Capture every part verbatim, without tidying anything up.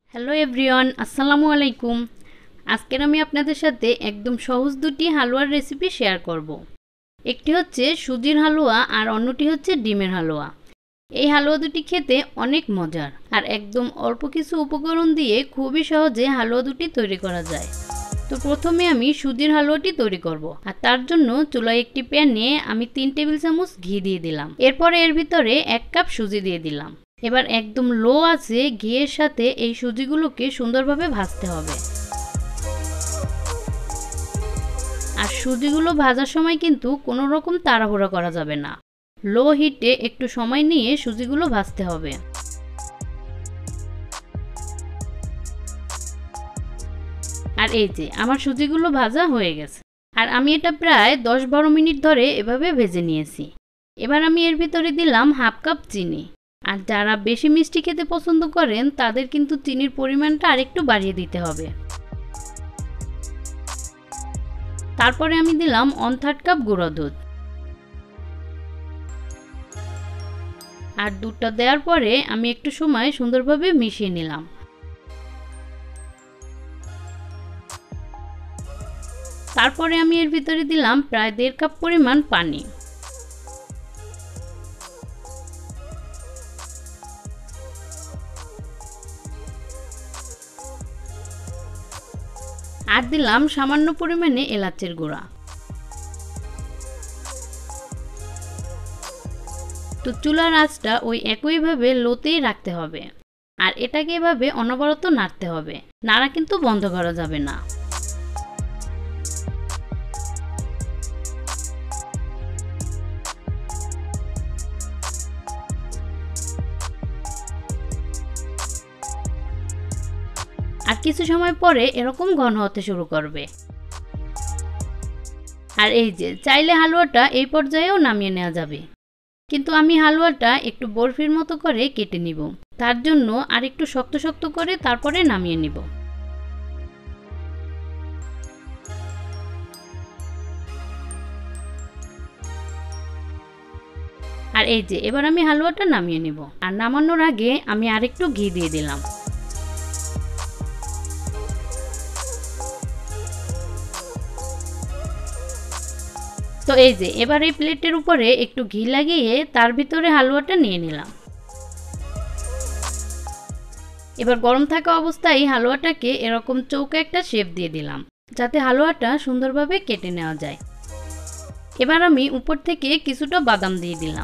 Hello everyone, আসসালামু আলাইকুম। আজকের আমি আপনাদের সাথে একদম সহজ দুটি হালুয়ার রেসিপি শেয়ার করব। একটি হচ্ছে সুজির হালুয়া আর অন্যটি হচ্ছে ডিমের হালুয়া। এই হালুয়া দুটি খেতে অনেক মজার আর একদম অল্প কিছু উপকরণ দিয়ে খুবই সহজে হালুয়া দুটি তৈরি করা যায়। তো প্রথমে আমি সুজির হালুয়াটি তৈরি করব, আর তার জন্য চুলায় একটি প্যান নিয়ে আমি তিন টেবিল চামচ ঘি দিয়ে দিলাম। এরপরে এর ভিতরে এক কাপ সুজি দিয়ে দিলাম। এবার একদম লো আছে ঘিয়ের সাথে এই সুজিগুলোকে সুন্দরভাবে ভাজতে হবে। আর সুজিগুলো ভাজার সময় কিন্তু কোনো রকম তাড়াহুড়া করা যাবে না। লো হিটে একটু সময় নিয়ে সুজিগুলো ভাজতে হবে। আর এই যে আমার সুজিগুলো ভাজা হয়ে গেছে, আর আমি এটা প্রায় দশ বারো মিনিট ধরে এভাবে ভেজে নিয়েছি। এবার আমি এর ভিতরে দিলাম হাফ কাপ চিনি। আর যারা বেশি মিষ্টি খেতে পছন্দ করেন তাদের কিন্তু চিনির পরিমাণটা আরেকটু বাড়িয়ে দিতে হবে। তারপরে আমি দিলাম ওয়ান থার্ড কাপ গুঁড়ো দুধ। আর দুধটা দেওয়ার পরে আমি একটু সময় সুন্দরভাবে মিশিয়ে নিলাম। তারপরে আমি এর ভিতরে দিলাম প্রায় দেড় কাপ পরিমাণ পানি। আর দিলাম সামান্য পরিমাণে এলাচের গুঁড়া। তো চুলার আঁচটা ওই একইভাবে লোতেই রাখতে হবে, আর এটাকে এভাবে অনবরত নাড়তে হবে। নাড়া কিন্তু বন্ধ করা যাবে না। আর কিছু সময় পরে এরকম ঘন হতে শুরু করবে। আর এই যে চাইলে হালুয়াটা এই পর্যায়েও নামিয়ে নেওয়া যাবে, কিন্তু আমি হালুয়াটা একটু বরফির মতো করে কেটে নিব। তার জন্য আর একটু শক্ত শক্ত করে তারপরে নামিয়ে নিব। আর এই যে এবার আমি হালুয়াটা নামিয়ে নিব। আর নামানোর আগে আমি আরেকটু ঘি দিয়ে দিলাম। তো এই যে এবার এই প্লেটের উপরে একটু ঘি লাগিয়ে তার ভিতরে হালুয়াটা নিয়ে নিলাম। এবার গরম থাকা অবস্থায় হালুয়াটাকে এরকম চৌকা একটা শেপ দিয়ে দিলাম, যাতে হালুয়াটা সুন্দরভাবে কেটে নেওয়া যায়। এবার আমি উপর থেকে কিছুটা বাদাম দিয়ে দিলাম।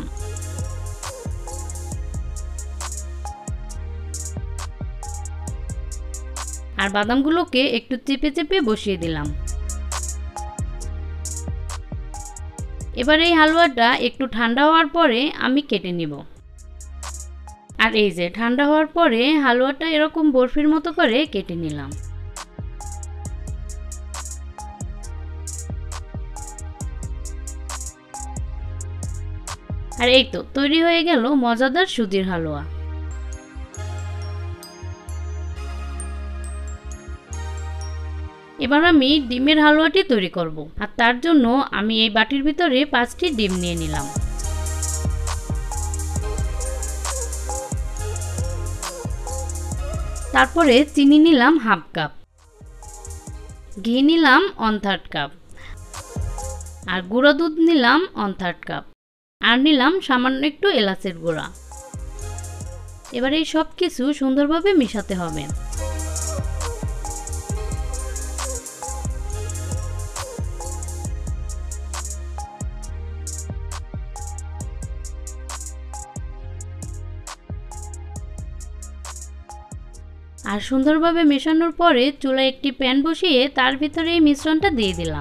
আর বাদামগুলোকে একটু চেপে চেপে বসিয়ে দিলাম। এবার এই হালুয়াটা একটু ঠান্ডা হওয়ার পরে আমি কেটে নিব। আর এই যে ঠান্ডা হওয়ার পরে হালুয়াটা এরকম বরফির মতো করে কেটে নিলাম। আর এই তো তৈরি হয়ে গেল মজাদার সুজির হালুয়া। এবার আমি ডিমের হালুয়াটি তৈরি করব, আর তার জন্য আমি এই বাটির ভিতরে পাঁচটি ডিম নিয়ে নিলাম। তারপরে চিনি নিলাম হাফ কাপ, ঘি নিলাম ওয়ান থার্ড কাপ, আর গুঁড়ো দুধ নিলাম ওয়ান থার্ড কাপ, আর নিলাম সামান্য একটু এলাচের গুঁড়া। এবার এই সব কিছু সুন্দরভাবে মেশাতে হবে। আর সুন্দরভাবে মেশানোর পরে চুলায় একটি প্যান বসিয়ে তার ভিতরে এই মিশ্রণটা দিয়ে দিলাম।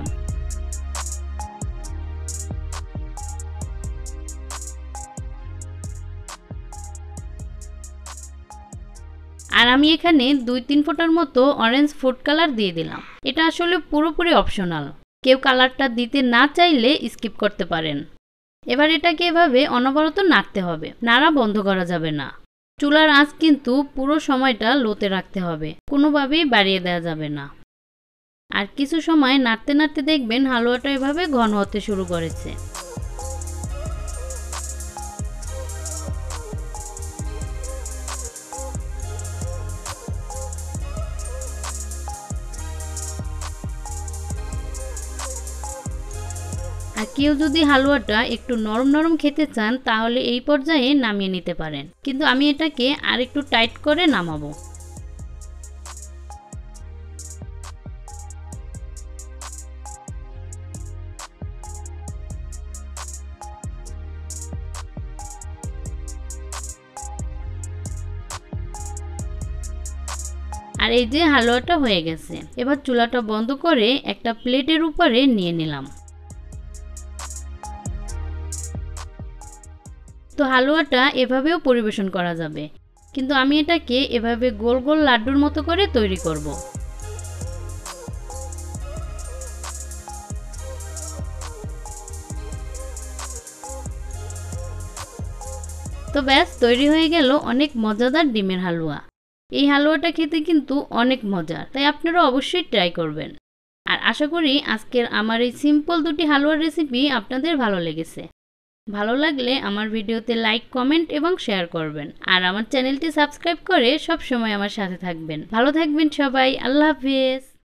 আর আমি এখানে দুই তিন ফোঁটার মতো অরেঞ্জ ফুড কালার দিয়ে দিলাম। এটা আসলে পুরোপুরি অপশনাল, কেউ কালারটা দিতে না চাইলে স্কিপ করতে পারেন। এবার এটাকে এভাবে অনবরত নাড়তে হবে, নাড়া বন্ধ করা যাবে না। চুলার আঁচ কিন্তু পুরো সময়টা লোতে রাখতে হবে, কোনোভাবেই বাড়িয়ে দেওয়া যাবে না। আর কিছু সময় নাড়তে নাড়তে দেখবেন হালুয়াটা এভাবে ঘন হতে শুরু করেছে। আর কেউ যদি হালুয়াটা একটু নরম নরম খেতে চান তাহলে এই পর্যায়ে নামিয়ে নিতে পারেন, কিন্তু আমি এটাকে আর একটু টাইট করে নামাবো। আর এই যে হালুয়াটা হয়ে গেছে, এবার চুলাটা বন্ধ করে একটা প্লেটের উপরে নিয়ে নিলাম। তো হালুয়াটা এভাবেও পরিবেশন করা যাবে, কিন্তু আমি এটাকে এভাবে গোল গোল লাড্ডুর মতো করে তৈরি করব। তো ব্যাস তৈরি হয়ে গেল অনেক মজাদার ডিমের হালুয়া। এই হালুয়াটা খেতে কিন্তু অনেক মজার, তাই আপনারা অবশ্যই ট্রাই করবেন। আর আশা করি আজকের আমার এই সিম্পল দুটি হালুয়ার রেসিপি আপনাদের ভালো লেগেছে। ভালো লাগলে আমার ভিডিওতে লাইক, কমেন্ট এবং শেয়ার করবেন। আর আমার চ্যানেলটি সাবস্ক্রাইব করে সব সময় আমার সাথে থাকবেন। ভালো থাকবেন সবাই। আল্লাহ হাফেজ।